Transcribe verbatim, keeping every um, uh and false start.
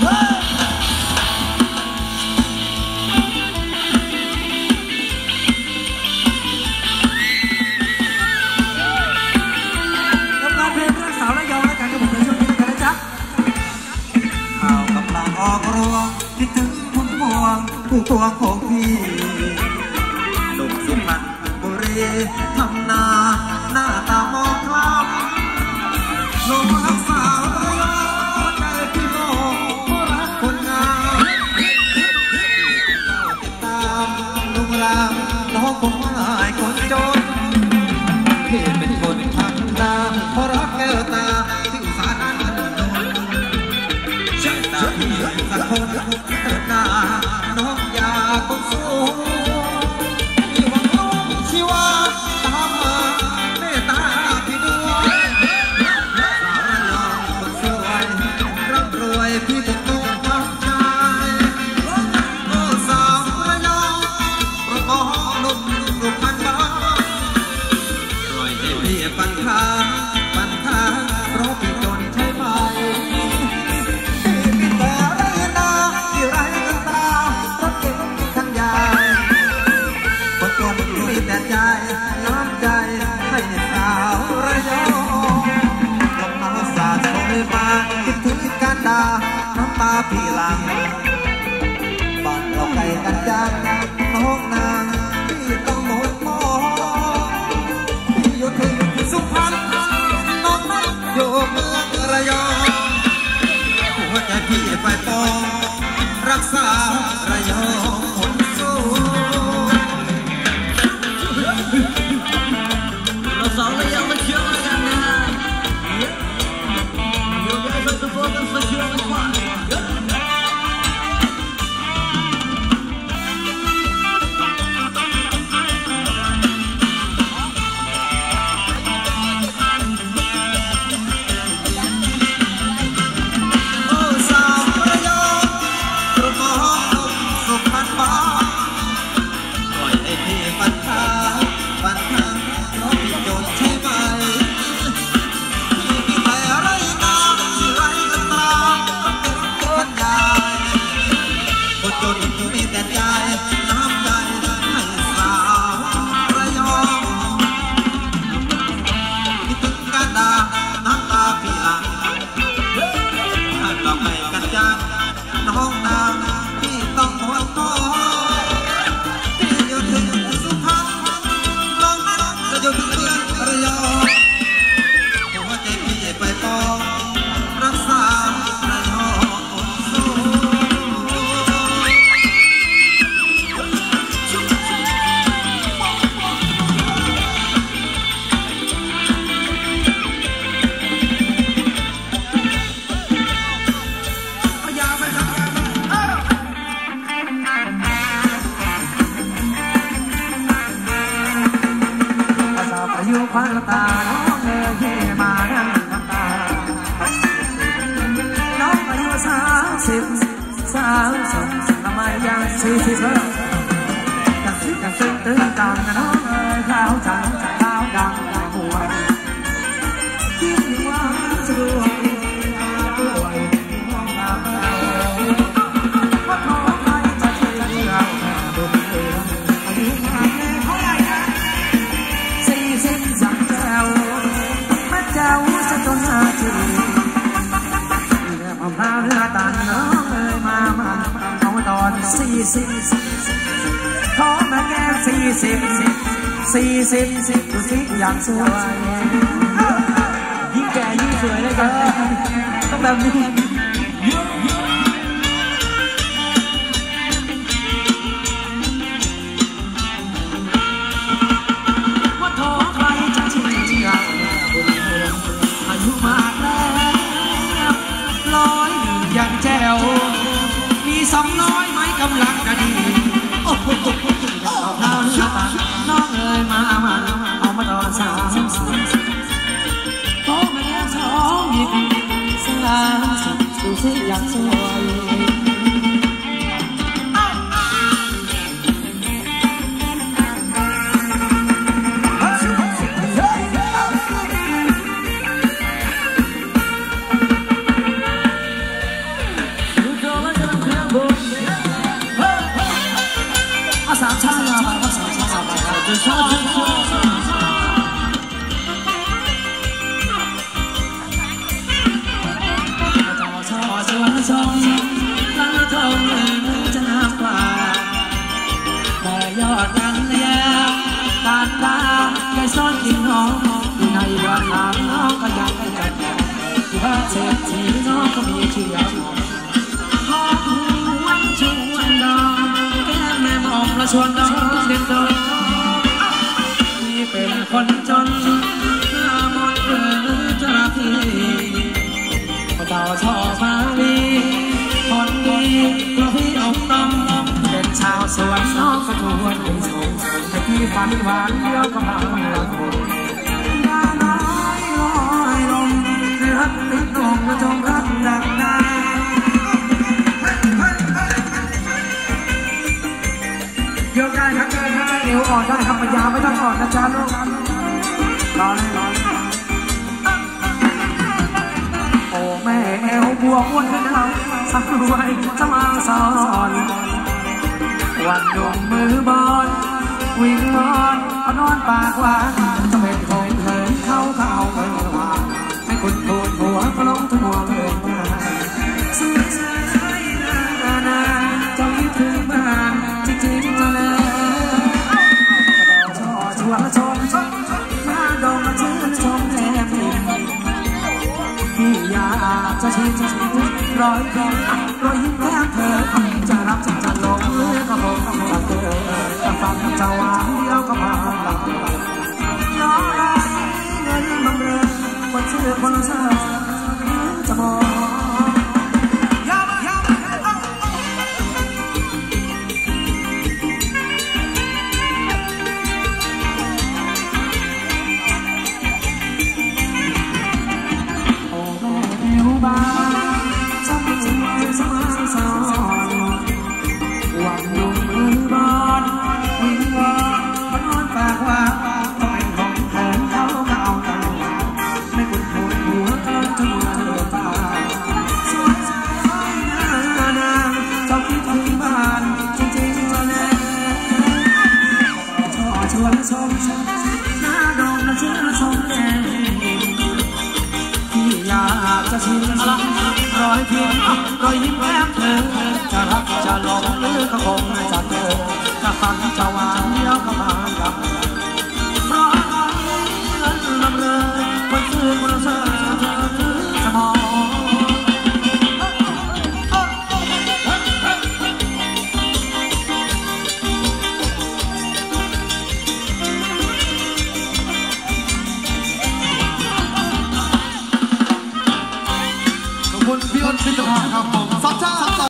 คิดถึงพุ่มพวงผู้พวงของพี่หนุ่มสุพรรณบุรีทำนาหน้าตามองคล้ำลงรักสาวระยองใจพี่โมรักคนงามติดตามลุงรามน้องคงไม่คนจนพี่เป็นคนทำนาเพราะรักแก้วตาที่อุตสาหะสักคนเถิดหน้าน้องอยากคงสู้มีหวังน้องชีวาตามมาเมตตาพี่ด้วยสาวระยองคนสวยร่ำรวยพี่จะต้องทำใจโอ้สาวระยองประกอบหนุ่มสุพรรณบ้านปล่อยให้พี่ปันทางปันทางเพราะพี่จนใช่ไหมแต่ใจน้ำใจให้สาวระยองลมหนาวสาดโชยมาคิดถึงกันดาน้ำตาพี่หลังบ้านเราไกลกันจังน้องนางพี่ต้องหมดมองพี่อยู่ที่สุพรรณน้องนั้นอยู่เมืองระยองหัวใจพี่ไปปองรักษาระยองคนสู้สาวระยองมาเที่ยวกันนะเดี๋ยวไปสปอร์ตสเชียลกันก่อนโอ้สาวระยองกระบอกสุพรรณบ้านปล่อยให้พี่ปันทางปันทางโดนใช่ไหมพี่มีแต่ไรนาที่ไรกันตาคนใหญ่คนจนมีแต่ใจน้ำใจให้สาวระยองคิดถึงกันดาน้ำตาพี่หลังถ้าเราไปกันจังน้องนางพี่ต้องหมดมองพี่อยู่ถึงสุพรรณน้องนั้นจะอยู่ถึงระยองหัวใจพี่ไปปองรักษาระยองคนสู้อย่าไปทำอายุควันตาน้องเอ๋ยมานั่งน้ำตาน้องอายุสามสิบสามสิบทำไมยังสี่สิบแล้วยังสิบยังตึงตึงตังน้องเอ๋ยข้าวจังข้าวดังได้หัวคิดว่าจะรวยรวยมองตาเราว่าขอใครจะช่วยเราดูเองอายุงานเลยเท่าไหร่นะสี่สิบสามเจ้าแม่เจ้าจะต้องหาจีเรือมะพร้าวเรือตันน้องเอ๋ยมามาเอาตอนสี่สิบท้องแม่แก้มสี่สิบสี่สิบดูสิอย่างสวยยิ่งแก่ยิ่งสวยเลยกันต้องแบบนี้อายุมากแล้วร้อยหนึ่งยังแจ๋วมีสองน้อยไหมกำลังจะดีโอ้โหเอาเนื้อตาน้องเอ๋ยมามาเอามาตอนสามสิบโตมาแล้วสองหยิบสามสิบดูสิอย่างสวยชอบชอบชวนชมลังทองจะน้ำกว่าแต่ยอดกันแล้วการตาแค่ซ่อนกินน้องอยู่ในบ้านน้ำน้องก็ยังไม่จัดที่บ้านเศรษฐีน้องก็มีเชื่อหอมหวานชวนดองแก้มแม่หอมและชวนดองเด็ดดองที่เป็นคนจนหน้ามนต์หรือเจ้าที่เจ้าชอบมาลีคนดีเพราะพี่อกน้องเป็นชาวสวนน้องก็ทวนไปชมแต่พี่ฝันหวานเดียวก็มาละคนดาน้อยลอยลมรักติดลมและจงรักดังนาเดี๋ยวได้ครับเดี๋ยวอ่อนได้ครับปัญญาไม่ต้องอ่อนนะจ๊ะลูกรอเลยรอเลยโอ้แม่แอวบวกวนกันเราสักไว้จะมาสอนวันดวงมือบอลวิ่งบอลพนอนปากหวานจะเป็นคงเหินเข้าเข้าเมือวานให้คุณโกนหัวพลงทั้งหัวเลยมาสุดสายนานาจะคิดถึงบ้านจริงๆเลยชอชวนชมมาดมมาชื่นชมแทนพี่อยากจะชิมรอยยิ้มรอยยิ้มแก้มเธอจะรับจะจะลงเลือกก็บอกจะเธอจะฟังจะหวานเดียวก็มาหลับน้องรักเงินบำเรอคนเชื่อคนเชื่อจะมองชมหน้าดมและชื่นชมแน่ที่อยากจะชิมรอยเพียงรอยยิ้มแก้มเธอจะรักจะหลงหรือก็คงจะเจอจะฟังจะหวานเดียวก็มาดับเพราะเงินลำเลยคนซื้อคนเชื่อจะมองพี่อ้นพิจารณาครับผมสัจจะ